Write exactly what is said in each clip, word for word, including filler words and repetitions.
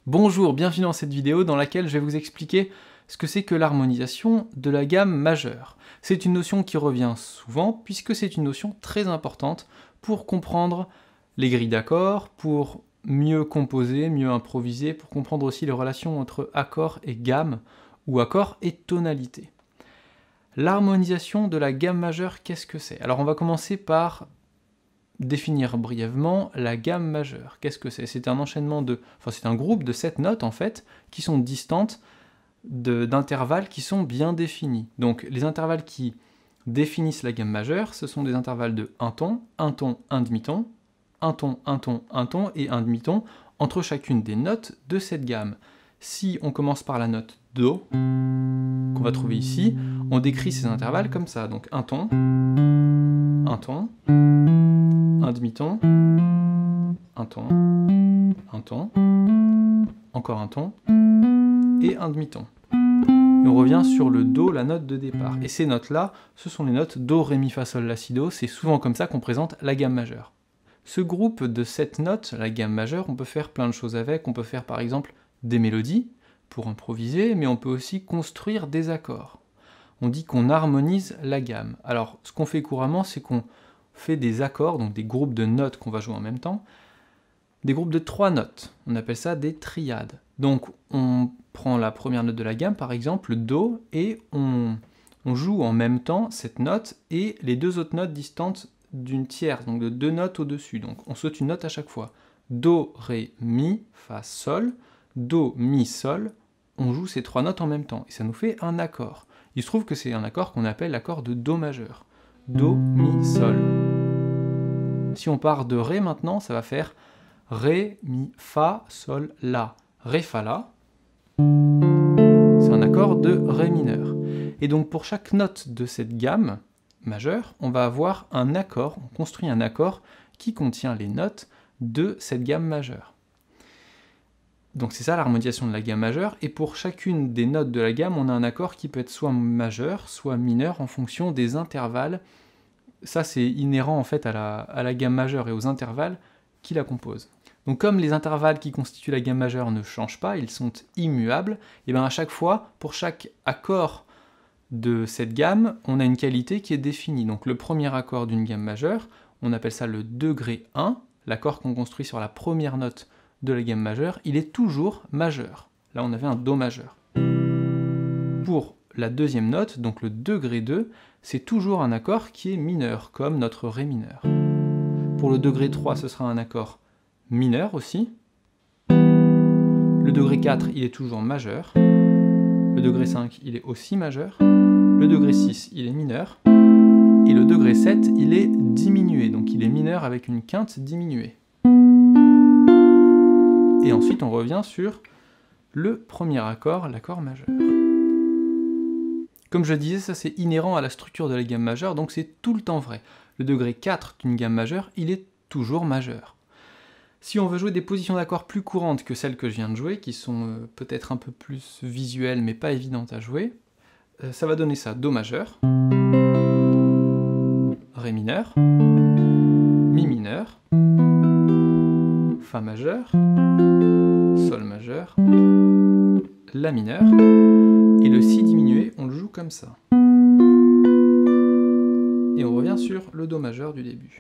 Bonjour, bienvenue dans cette vidéo dans laquelle je vais vous expliquer ce que c'est que l'harmonisation de la gamme majeure. C'est une notion qui revient souvent puisque c'est une notion très importante pour comprendre les grilles d'accords, pour mieux composer, mieux improviser, pour comprendre aussi les relations entre accord et gamme ou accord et tonalité. L'harmonisation de la gamme majeure, qu'est-ce que c'est? Alors on va commencer par définir brièvement la gamme majeure. Qu'est-ce que c'est? C'est un enchaînement de, enfin c'est un groupe de sept notes en fait qui sont distantes d'intervalles qui sont bien définis. Donc les intervalles qui définissent la gamme majeure, ce sont des intervalles de un ton, un ton, un demi-ton, un ton, un ton, un ton et un demi-ton entre chacune des notes de cette gamme. Si on commence par la note Do, qu'on va trouver ici, on décrit ces intervalles comme ça. Donc un ton, un ton, un demi-ton, un ton, un ton, encore un ton, et un demi-ton. Et on revient sur le Do, la note de départ. Et ces notes-là, ce sont les notes Do, Ré, Mi, Fa, Sol, La, Si, Do. C'est souvent comme ça qu'on présente la gamme majeure. Ce groupe de sept notes, la gamme majeure, on peut faire plein de choses avec. On peut faire par exemple des mélodies pour improviser, mais on peut aussi construire des accords. On dit qu'on harmonise la gamme. Alors, ce qu'on fait couramment, c'est qu'on fait des accords, donc des groupes de notes qu'on va jouer en même temps, des groupes de trois notes. On appelle ça des triades. Donc, on prend la première note de la gamme, par exemple, le Do, et on, on joue en même temps cette note et les deux autres notes distantes d'une tierce, donc de deux notes au-dessus. Donc, on saute une note à chaque fois. Do, Ré, Mi, Fa, Sol, Do, Mi, Sol, on joue ces trois notes en même temps, et ça nous fait un accord. Il se trouve que c'est un accord qu'on appelle l'accord de Do majeur. Do, Mi, Sol. Si on part de Ré maintenant, ça va faire Ré, Mi, Fa, Sol, La. Ré, Fa, La. C'est un accord de Ré mineur. Et donc pour chaque note de cette gamme majeure, on va avoir un accord, on construit un accord qui contient les notes de cette gamme majeure. Donc c'est ça l'harmonisation de la gamme majeure, et pour chacune des notes de la gamme, on a un accord qui peut être soit majeur, soit mineur, en fonction des intervalles. Ça c'est inhérent en fait à la, à la gamme majeure et aux intervalles qui la composent. Donc comme les intervalles qui constituent la gamme majeure ne changent pas, ils sont immuables, et bien à chaque fois, pour chaque accord de cette gamme, on a une qualité qui est définie. Donc le premier accord d'une gamme majeure, on appelle ça le degré un, l'accord qu'on construit sur la première note de la gamme majeure, il est toujours majeur. Là, on avait un Do majeur. Pour la deuxième note, donc le degré deux, c'est toujours un accord qui est mineur, comme notre Ré mineur. Pour le degré trois, ce sera un accord mineur aussi. Le degré quatre, il est toujours majeur. Le degré cinq, il est aussi majeur. Le degré six, il est mineur. Et le degré sept, il est diminué, donc il est mineur avec une quinte diminuée. Et ensuite, on revient sur le premier accord, l'accord majeur. Comme je disais, ça c'est inhérent à la structure de la gamme majeure, donc c'est tout le temps vrai. Le degré quatre d'une gamme majeure, il est toujours majeur. Si on veut jouer des positions d'accords plus courantes que celles que je viens de jouer, qui sont euh, peut-être un peu plus visuelles mais pas évidentes à jouer, euh, ça va donner ça. Do majeur, Ré mineur, Mi mineur, Fa majeur, Sol majeur, La mineur, et le Si diminué, on le joue comme ça. Et on revient sur le Do majeur du début.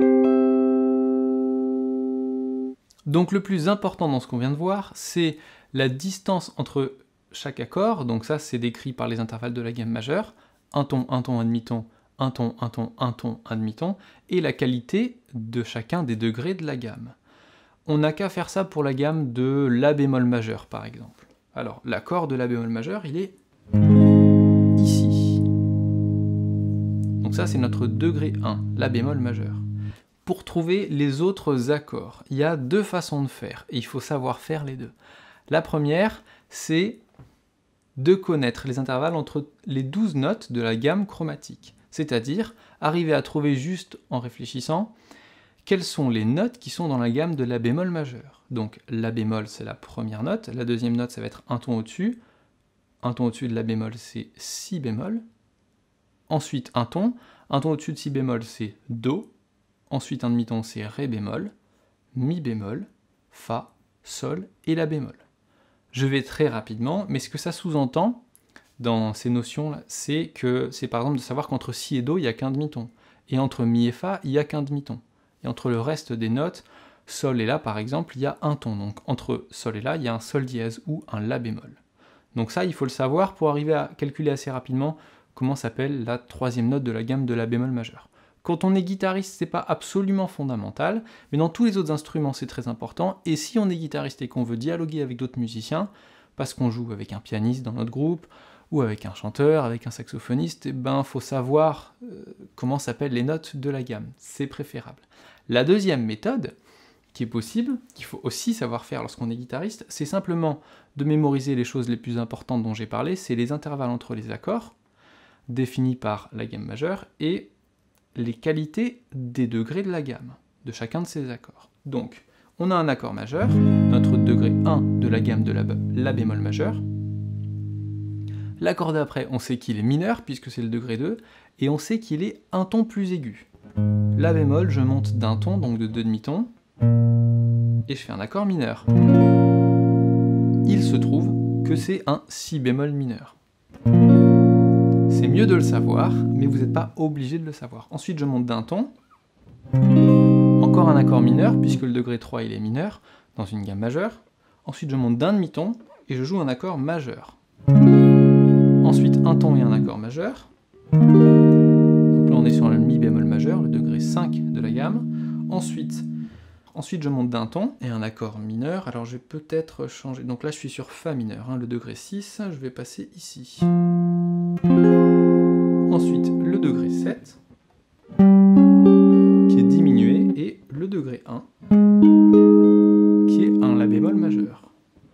Donc le plus important dans ce qu'on vient de voir, c'est la distance entre chaque accord, donc ça c'est décrit par les intervalles de la gamme majeure, un ton, un ton, un demi-ton, un ton, un ton, un ton, un demi-ton, et la qualité de chacun des degrés de la gamme. On n'a qu'à faire ça pour la gamme de La bémol majeur, par exemple. Alors, l'accord de La bémol majeur, il est ici. Donc ça, c'est notre degré un, La bémol majeur. Pour trouver les autres accords, il y a deux façons de faire, et il faut savoir faire les deux. La première, c'est de connaître les intervalles entre les douze notes de la gamme chromatique. C'est-à-dire, arriver à trouver juste en réfléchissant quelles sont les notes qui sont dans la gamme de La bémol majeur. Donc La bémol, c'est la première note, la deuxième note, ça va être un ton au-dessus, un ton au-dessus de La bémol, c'est Si bémol, ensuite un ton, un ton au-dessus de Si bémol, c'est Do, ensuite un demi-ton, c'est Ré bémol, Mi bémol, Fa, Sol et La bémol. Je vais très rapidement, mais ce que ça sous-entend dans ces notions-là, c'est que c'est par exemple de savoir qu'entre si et do, il n'y a qu'un demi-ton, et entre mi et fa, il n'y a qu'un demi-ton, et entre le reste des notes, sol et la par exemple, il y a un ton, donc entre sol et la, il y a un sol dièse ou un la bémol. Donc ça, il faut le savoir pour arriver à calculer assez rapidement comment s'appelle la troisième note de la gamme de la bémol majeur. Quand on est guitariste, c'est pas absolument fondamental, mais dans tous les autres instruments, c'est très important, et si on est guitariste et qu'on veut dialoguer avec d'autres musiciens, parce qu'on joue avec un pianiste dans notre groupe, ou avec un chanteur, avec un saxophoniste, eh ben, faut savoir euh, comment s'appellent les notes de la gamme, c'est préférable. La deuxième méthode, qui est possible, qu'il faut aussi savoir faire lorsqu'on est guitariste, c'est simplement de mémoriser les choses les plus importantes dont j'ai parlé, c'est les intervalles entre les accords, définis par la gamme majeure, et les qualités des degrés de la gamme, de chacun de ces accords. Donc, on a un accord majeur, notre degré un de la gamme de la, la bémol majeur. L'accord d'après, on sait qu'il est mineur, puisque c'est le degré deux, et on sait qu'il est un ton plus aigu. La bémol, je monte d'un ton, donc de deux demi-tons, et je fais un accord mineur. Il se trouve que c'est un si bémol mineur. C'est mieux de le savoir, mais vous n'êtes pas obligé de le savoir. Ensuite, je monte d'un ton, encore un accord mineur, puisque le degré trois il est mineur, dans une gamme majeure. Ensuite, je monte d'un demi-ton, et je joue un accord majeur. Ensuite, un ton et un accord majeur. Donc là, on est sur le mi bémol majeur, le degré cinq de la gamme. Ensuite, ensuite je monte d'un ton et un accord mineur. Alors, je vais peut-être changer. Donc là, je suis sur fa mineur, hein, le degré six. Je vais passer ici. Ensuite, le degré sept, qui est diminué, et le degré un, qui est un la bémol majeur.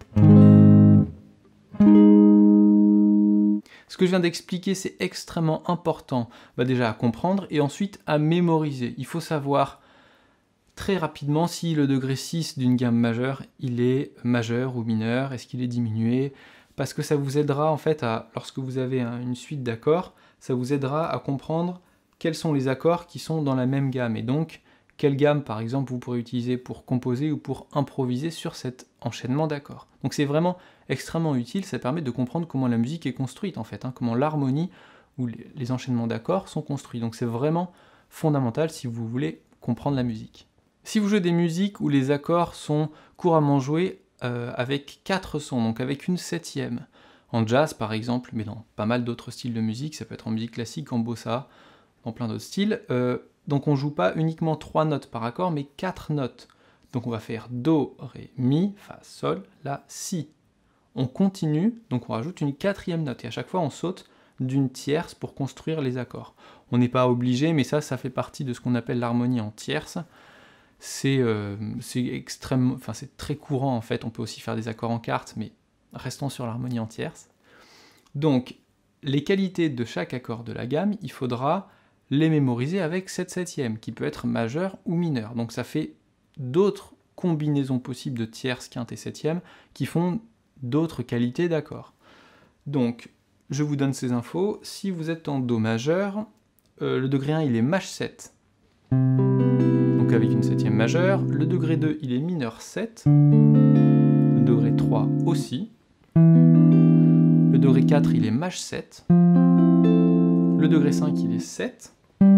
Ce que je viens d'expliquer, c'est extrêmement important, bah déjà à comprendre, et ensuite à mémoriser. Il faut savoir très rapidement si le degré six d'une gamme majeure, il est majeur ou mineur, est-ce qu'il est diminué, parce que ça vous aidera en fait à, lorsque vous avez une suite d'accords, ça vous aidera à comprendre quels sont les accords qui sont dans la même gamme, et donc quelle gamme par exemple vous pourrez utiliser pour composer ou pour improviser sur cet enchaînement d'accords. Donc c'est vraiment extrêmement utile, ça permet de comprendre comment la musique est construite en fait, hein, comment l'harmonie ou les, les enchaînements d'accords sont construits. Donc c'est vraiment fondamental si vous voulez comprendre la musique. Si vous jouez des musiques où les accords sont couramment joués euh, avec quatre sons, donc avec une septième, en jazz par exemple, mais dans pas mal d'autres styles de musique, ça peut être en musique classique, en bossa, dans plein d'autres styles, euh, donc on joue pas uniquement trois notes par accord, mais quatre notes. Donc on va faire do, ré, mi, fa, sol, la, si. On continue, donc on rajoute une quatrième note, et à chaque fois on saute d'une tierce pour construire les accords. On n'est pas obligé, mais ça, ça fait partie de ce qu'on appelle l'harmonie en tierce. C'est euh, extrêmement, enfin c'est très courant en fait, on peut aussi faire des accords en quarte, mais restons sur l'harmonie en tierce. Donc, les qualités de chaque accord de la gamme, il faudra les mémoriser avec cette septième, qui peut être majeure ou mineure. Donc ça fait d'autres combinaisons possibles de tierces, quinte et septième, qui font d'autres qualités d'accords. Donc, je vous donne ces infos. Si vous êtes en do majeur, euh, le degré un, il est maj sept, donc avec une septième majeure. Le degré deux, il est mineur sept. Le degré trois aussi. Le degré quatre, il est maj sept. Le degré cinq, il est sept.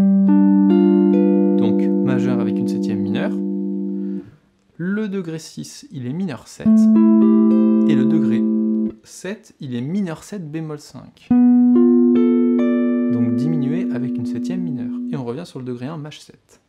Donc majeur avec une septième mineure. Le degré six, il est mineur sept. Et le degré sept, il est mineur sept bémol cinq. Donc diminué avec une septième mineure. Et on revient sur le degré un, maj sept.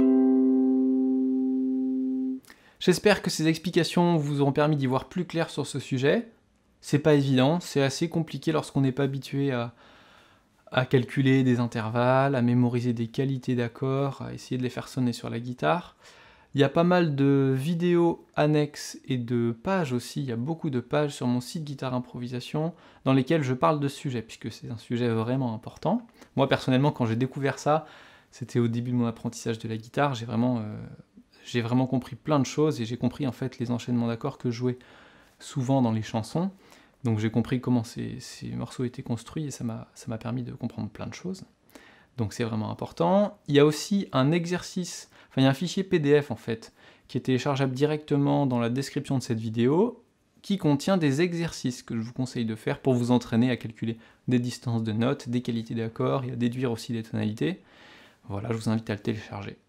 J'espère que ces explications vous auront permis d'y voir plus clair sur ce sujet. C'est pas évident, c'est assez compliqué lorsqu'on n'est pas habitué à, à calculer des intervalles, à mémoriser des qualités d'accords, à essayer de les faire sonner sur la guitare. Il y a pas mal de vidéos annexes et de pages aussi, il y a beaucoup de pages sur mon site Guitare Improvisation dans lesquelles je parle de ce sujet, puisque c'est un sujet vraiment important. Moi personnellement, quand j'ai découvert ça, c'était au début de mon apprentissage de la guitare, j'ai vraiment, euh, j'ai vraiment compris plein de choses, et j'ai compris en fait les enchaînements d'accords que je jouais souvent dans les chansons. Donc j'ai compris comment ces, ces morceaux étaient construits, et ça m'a ça m'a permis de comprendre plein de choses. Donc c'est vraiment important. Il y a aussi un exercice, enfin il y a un fichier P D F en fait, qui est téléchargeable directement dans la description de cette vidéo, qui contient des exercices que je vous conseille de faire pour vous entraîner à calculer des distances de notes, des qualités d'accords et à déduire aussi des tonalités. Voilà, je vous invite à le télécharger.